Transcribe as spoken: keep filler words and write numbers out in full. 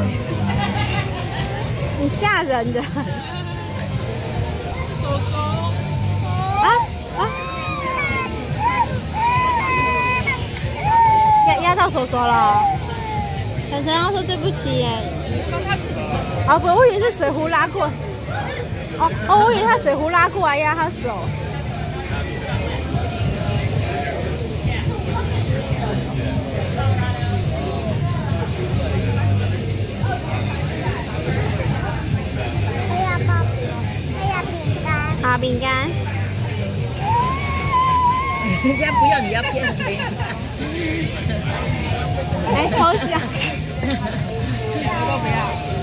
你吓人的。 手手。 啊啊！压压到手手了。晨晨要说对不起耶。 让他自己。 啊不，我以为是水壶拉过。哦哦，我以为他水壶拉过来压他手。 好饼干， 人家不要，你要骗人家。 来偷笑。 要不要？